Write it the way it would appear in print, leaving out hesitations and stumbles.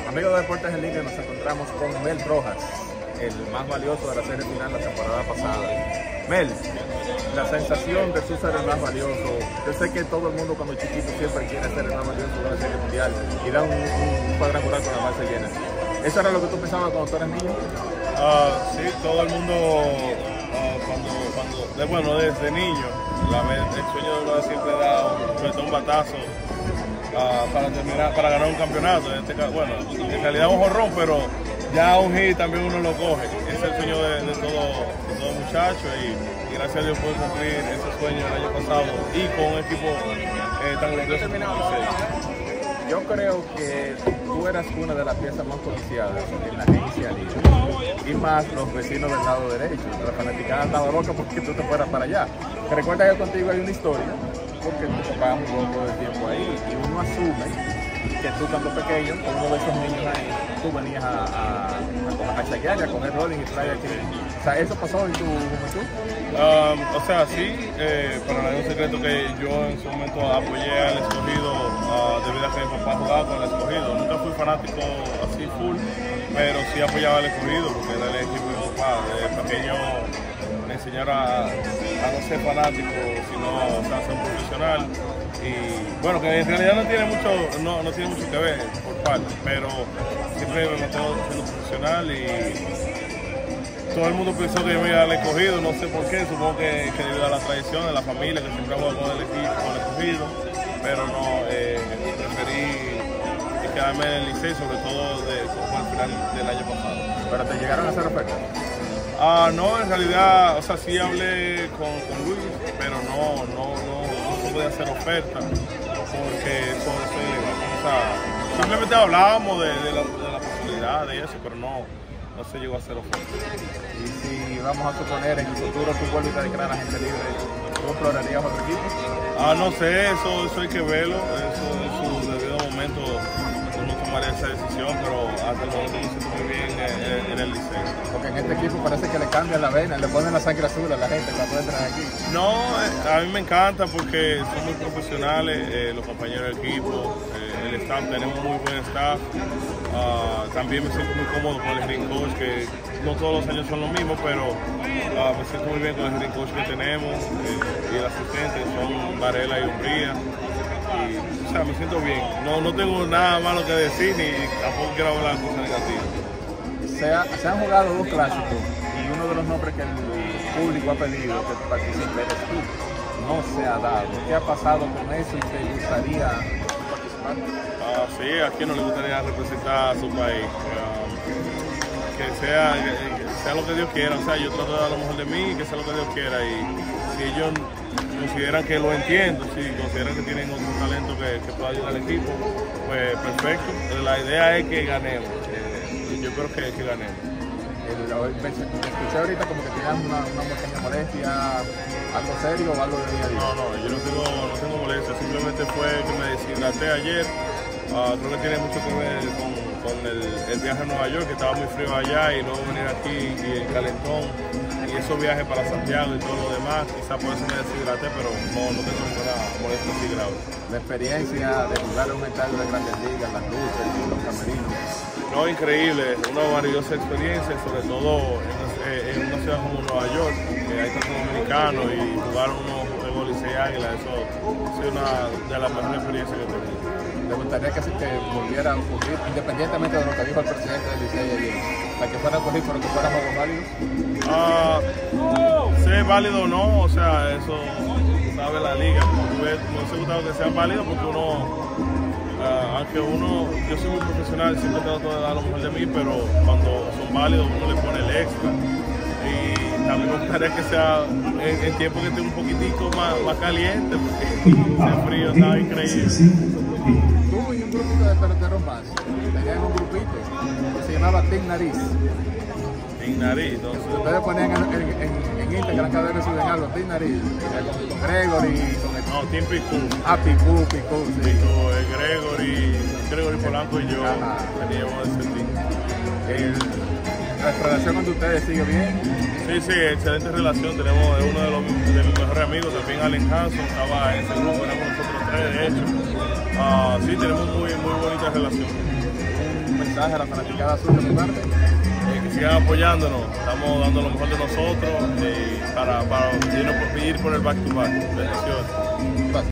Amigos de Deportes en Línea, nos encontramos con Mel Rojas, el más valioso de la serie final la temporada pasada. Mel, la sensación de tú ser el más valioso. Yo sé que todo el mundo cuando chiquito siempre quiere ser el más valioso de la serie mundial y da un cuadrangular con la base llena. ¿Eso era lo que tú pensabas cuando tú eras niño? Sí, todo el mundo, bueno, desde niño, el sueño de uno siempre da un batazo para ganar un campeonato. Bueno, en realidad un jorrón, pero ya un hit también uno lo coge. Ese es el sueño de todo muchacho y gracias a Dios pude cumplir ese sueño el año pasado y con un equipo tan grandioso como el Licey. Yo creo que tú eras una de las piezas más codiciadas en la agencia libre. Y más los vecinos del lado derecho. La fanaticada estaba loca porque tú te fueras para allá. Recuerda que contigo hay una historia, porque tu papá jugó todo el tiempo ahí. Y uno asume que tú cuando pequeño, con uno de esos niños ahí, tú venías a chequear, a coger rolling y traer aquí. O sea, ¿eso pasó en tu juventud? O sea, sí, para nadie es un secreto que yo en su momento apoyé al Escogido debido a que mi papá jugaba con el Escogido. Nunca fui fanático así full, pero sí apoyaba al Escogido porque era el equipo de mi papá. De pequeño me enseñaron a no ser fanático, sino a ser un profesional. Y bueno, que en realidad no tiene mucho que ver por parte, pero siempre me mantengo siendo profesional y todo el mundo pensó que yo me iba al Escogido, no sé por qué, supongo que debido a la tradición de la familia que siempre ha jugado con el equipo, con el Escogido, pero no, preferí quedarme en el Licey, sobre todo como al final del año pasado. ¿Pero te llegaron a hacer ofertas? No, en realidad, o sea, sí hablé con Luis, pero no se podía hacer oferta porque eso es ilegal. O sea, simplemente hablábamos de la posibilidad de eso, pero no se llegó a hacer oferta. Y si vamos a suponer en el futuro tú vuelves a declarar a la gente libre, ¿tú explorarías otro equipo? No sé, eso hay que verlo, eso en su debido momento uno tomaría esa decisión, pero hasta el momento me siento muy bien en el Licey. Porque en este equipo parece que le cambian la vena, le ponen la sangre azul a la gente cuando entran aquí. No, a mí me encanta porque son muy profesionales, los compañeros del equipo, el staff, tenemos muy buen staff. También me siento muy cómodo con el hitting coach, que no todos los años son lo mismo, pero me siento muy bien con el hitting coach que tenemos y el asistente son Varela y Umbría. Y, o sea, me siento bien. No tengo nada malo que decir ni tampoco quiero hablar cosas negativas. Se han jugado dos clásicos y uno de los nombres que el público ha pedido que participe eres tú. No se ha dado. ¿Qué ha pasado con eso y te gustaría participar? Sí, a quien no le gustaría representar a su país. Que sea lo que Dios quiera. O sea, yo trato de dar lo mejor de mí y que sea lo que Dios quiera. Y si ellos consideran que lo entiendo, si consideran que tienen otro talento que pueda ayudar al equipo, pues perfecto. La idea es que ganemos. Yo creo que ganemos. Escuché ahorita como que tenías una pequeña molestia, algo serio o algo de día a día. No, yo no tengo molestia, simplemente fue que me deshidraté ayer. Creo que tiene mucho que ver con el viaje a Nueva York, que estaba muy frío allá, y luego venir aquí y el calentón, y esos viajes para Santiago y todo lo demás, quizás por eso me deshidraté, pero no tengo ninguna molestia así grave. La experiencia de jugar en un estadio de Grandes Ligas, las luces y los camerinos. No, increíble, una maravillosa experiencia, sobre todo en una ciudad como Nueva York, que hay tantos dominicanos y jugar unos juegos Licey Águila, eso ha sido una de las mejores experiencias que he tenido. ¿Le gustaría que volviera a ocurrir, independientemente de lo que dijo el presidente del Licey ayer, para que fuera a ocurrir, pero que fueran juegos válidos? Sea válido o no, o sea, eso sabe la liga. Me hubiese gustado que sean válidos porque aunque yo soy muy profesional, siempre trato de dar lo mejor de mí, pero cuando son válidos uno le pone el extra. Y también me gustaría que sea en tiempo que esté un poquitico más caliente, porque ese frío está increíble. Tú y un grupito de peloteros más, tenían un grupito que se llamaba Team Nariz. Team Nariz, entonces. Ustedes ponían en Instagram cada vez que suben algo, Team Nariz, con Gregory, con el... No, Team Picú. Picú, sí. Gregory Polanco y yo teníamos ese team. ¿La relación con ustedes sigue bien? Sí, excelente relación. Tenemos uno de mis mejores amigos, también Allen Hanson, estaba en ese grupo, éramos nosotros tres, de hecho. Sí, tenemos muy bonita relación. Un mensaje a la fanaticada azul de tu parte? Que sigan apoyándonos, estamos dando lo mejor de nosotros para ir por el back to back. Bendiciones.